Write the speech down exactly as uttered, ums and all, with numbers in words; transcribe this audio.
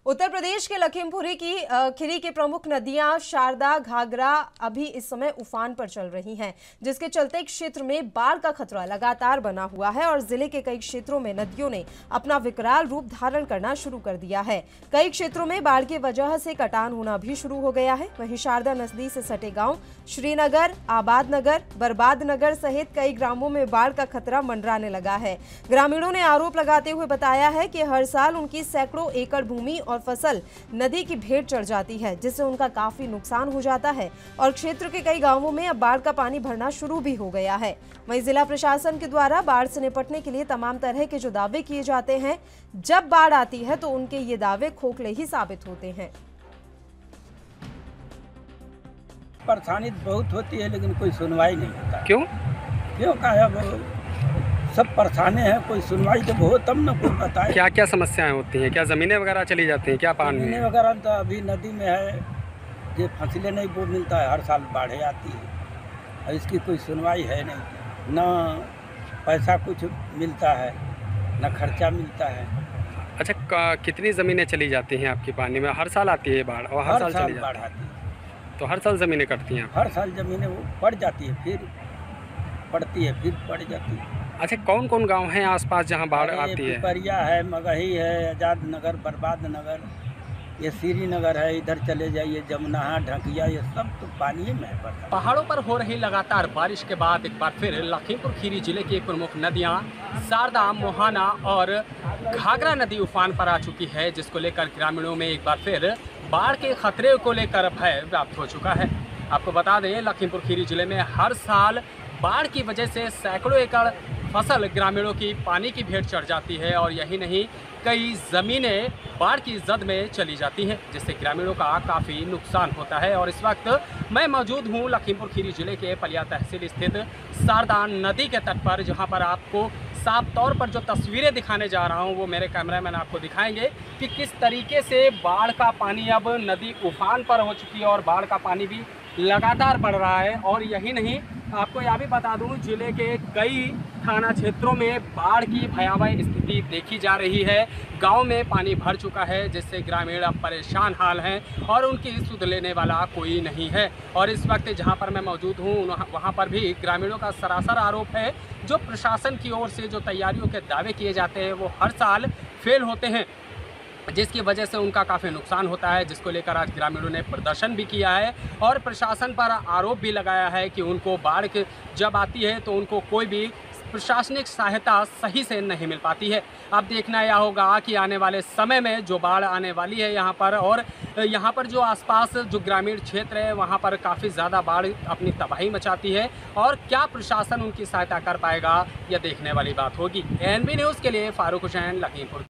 उत्तर प्रदेश के लखीमपुर की खीरी की प्रमुख नदियां शारदा, घाघरा अभी इस समय उफान पर चल रही हैं, जिसके चलते क्षेत्र में बाढ़ का खतरा लगातार बना हुआ है और जिले के कई क्षेत्रों में नदियों ने अपना विकराल रूप धारण करना शुरू कर दिया है। कई क्षेत्रों में बाढ़ की वजह से कटान होना भी शुरू हो गया है। वहीं शारदा नदी से सटे गांव श्रीनगर, आबाद नगर, बर्बाद नगर सहित कई ग्रामों में बाढ़ का खतरा मंडराने लगा है। ग्रामीणों ने आरोप लगाते हुए बताया है कि हर साल उनकी सैकड़ों एकड़ भूमि और फसल नदी की भेंट चढ़ जाती है, जिससे उनका काफी नुकसान हो जाता है और क्षेत्र के कई गांवों में अब बाढ़ का पानी भरना शुरू भी हो गया है। वहीं जिला प्रशासन के द्वारा बाढ़ से निपटने के लिए तमाम तरह के जो दावे किए जाते हैं, जब बाढ़ आती है तो उनके ये दावे खोखले ही साबित होते हैं। परेशानी बहुत होती है लेकिन कोई सुनवाई नहीं होता। क्यों क्यों का है वो सब परेशानी है, कोई सुनवाई जब हो तब ना कोई बताए। क्या क्या समस्याएं होती हैं? क्या ज़मीनें वगैरह चली जाती हैं? क्या पानी ज़मीनें वगैरह तो अभी नदी में है, ये फसलें नहीं वो मिलता है, हर साल बाढ़ें आती है और इसकी कोई सुनवाई है नहीं, ना पैसा कुछ मिलता है ना खर्चा मिलता है। अच्छा, कितनी ज़मीनें चली जाती हैं आपकी पानी में? हर साल आती है बाढ़ और हर, हर साल, साल चली बाढ़ जाती आती है, है तो हर साल ज़मीनें कटती हैं? हर साल ज़मीनें वो पड़ जाती है, फिर पड़ती है, फिर पड़ जाती है। अच्छा, कौन कौन गांव हैं आसपास जहां बाढ़ आती है? पिपरिया है, मगही है, आज़ाद नगर, बर्बाद नगर, ये श्रीनगर है, इधर चले जाइए जमुना, ढकिया, ये सब तो पानी में है। पहाड़ों पर हो रही लगातार बारिश के बाद एक बार फिर लखीमपुर खीरी जिले की प्रमुख नदियां शारदा, मोहाना और घाघरा नदी उफान पर आ चुकी है, जिसको लेकर ग्रामीणों में एक बार फिर बाढ़ के खतरे को लेकर भय व्याप्त हो चुका है। आपको बता दें, लखीमपुर खीरी जिले में हर साल बाढ़ की वजह से सैकड़ों एकड़ फसल ग्रामीणों की पानी की भेंट चढ़ जाती है और यही नहीं, कई ज़मीनें बाढ़ की जद में चली जाती हैं, जिससे ग्रामीणों का काफ़ी नुकसान होता है। और इस वक्त मैं मौजूद हूं लखीमपुर खीरी जिले के पलिया तहसील स्थित शारदा नदी के तट पर, जहां पर आपको साफ तौर पर जो तस्वीरें दिखाने जा रहा हूं वो मेरे कैमरामैन आपको दिखाएंगे कि किस तरीके से बाढ़ का पानी अब नदी उफान पर हो चुकी है और बाढ़ का पानी भी लगातार बढ़ रहा है। और यही नहीं, आपको यह भी बता दूं, जिले के कई थाना क्षेत्रों में बाढ़ की भयावह स्थिति देखी जा रही है। गांव में पानी भर चुका है, जिससे ग्रामीण अब परेशान हाल हैं और उनकी सुध लेने वाला कोई नहीं है। और इस वक्त जहां पर मैं मौजूद हूं वहां पर भी ग्रामीणों का सरासर आरोप है, जो प्रशासन की ओर से जो तैयारियों के दावे किए जाते हैं वो हर साल फेल होते हैं, जिसकी वजह से उनका काफ़ी नुकसान होता है, जिसको लेकर आज ग्रामीणों ने प्रदर्शन भी किया है और प्रशासन पर आरोप भी लगाया है कि उनको बाढ़ जब आती है तो उनको कोई भी प्रशासनिक सहायता सही से नहीं मिल पाती है। अब देखना यह होगा कि आने वाले समय में जो बाढ़ आने वाली है यहाँ पर, और यहाँ पर जो आसपास जो ग्रामीण क्षेत्र है वहाँ पर काफ़ी ज़्यादा बाढ़ अपनी तबाही मचाती है, और क्या प्रशासन उनकी सहायता कर पाएगा यह देखने वाली बात होगी। एएनबी न्यूज़ के लिए फारूक हुसैन, लखीमपुर।